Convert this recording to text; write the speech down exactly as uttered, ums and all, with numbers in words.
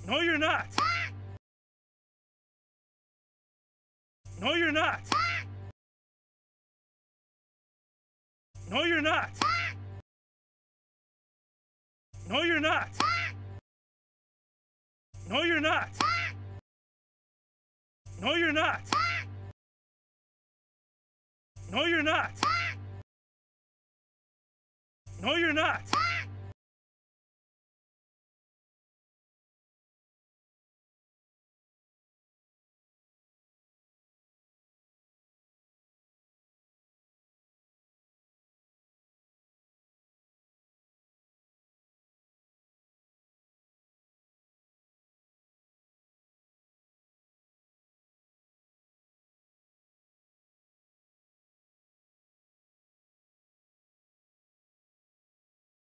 No, you're not. No, you're not. No, you're not. No, you're not. No, you're not. No, you're not. No, you're not. No, you're not.